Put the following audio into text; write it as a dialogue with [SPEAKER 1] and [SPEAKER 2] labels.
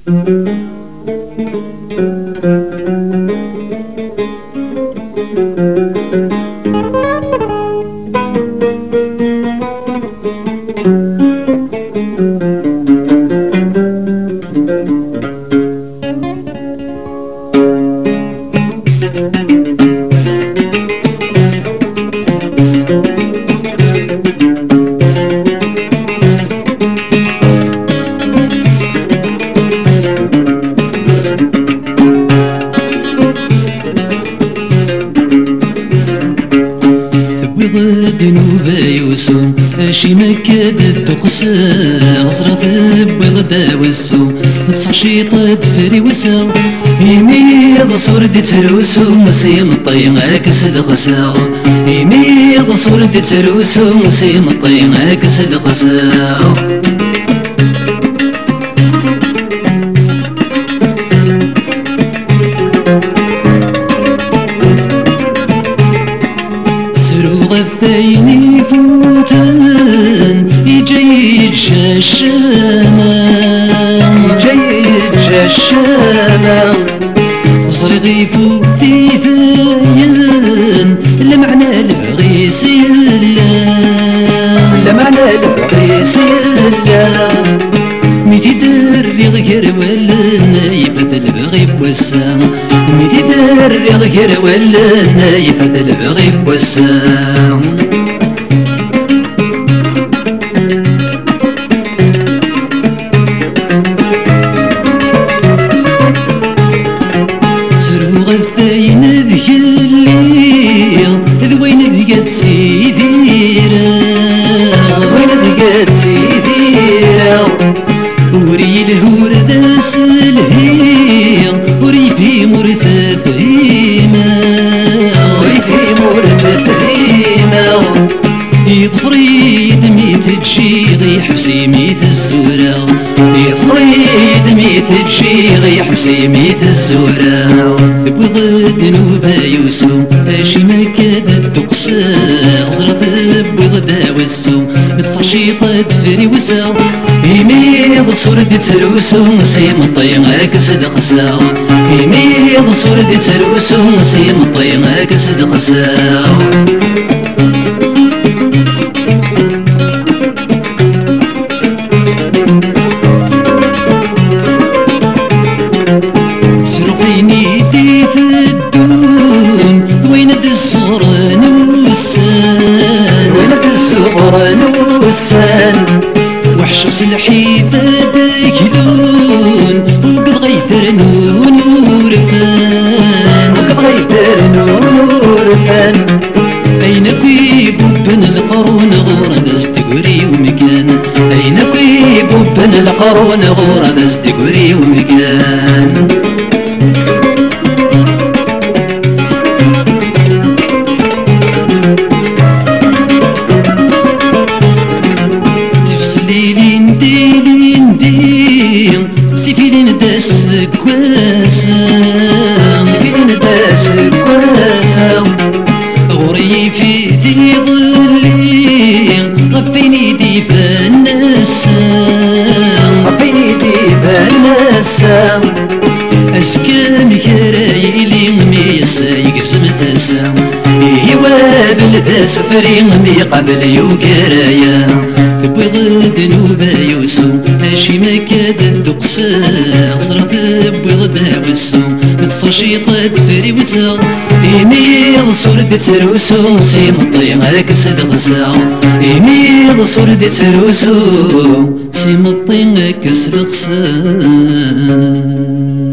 [SPEAKER 1] دنوبا يوسو اشي مكاد تقسى غصرة بيض داوسو متصحشي طاد فري وساو يميض صور دي تروسو مسي مطين عكس الغساو يميض صور دي تروسو مسي مطين عكس الغساو غفيني فوتان يجيج الشمام يجيج الشمام صرغي فوتي ثين لمعنى البغيس يلام لمعنى البغيس يلام ميتي دري غير ولا يفت البغي بوسام ميتي دري غير ولا يفت البغي بوسام سرو غثاين ذيك الليل ذوين ذيك سيديرا ذوين ذيك سيديرا وري الهور ذا سلهيم وري في مرثى فهيمة وري في مرثى فهيمة يضفري دمي تجي حبسي ميت الزورة يضفري دمي تجي حبسي ميت الزورة ثبوض دنوبا يوسو اشي مكاد تقسى غزرة بيض داوسو متصحشي طاد فري وساو يميض صور دي تروسو مسي مطين عكس دخساو يميض صور دي تروسو مسي مطين عكس دخساو سرقيني دي في الدون وين دي الصغران والسان وين دي الصغران والسان وحشص الحيفة داكلون وقد غيترنون ورفان وقد غيترنون ورفان أين كويب بن القرون غور نزدقري ومكان أين كويب بن القرون غور نزدقري ومكان سيفين داس كواسا سيفين داس كواسا غوري في ذي ظلي غفيني ديفان السام غفيني ديفان السام اسكام كرايلي ميسا يقسم ثاسا يوابل ذا سفري مي قبل يوكرايا ثبوض دنوبا يوسو اشي مكاد تقسى غزرة بوض داوسو متصحشي طاد فري وساو يميض صور دي تروسو سي مطين عكس الغساو يميض صور دي تروسو سي مطين عكس الغساو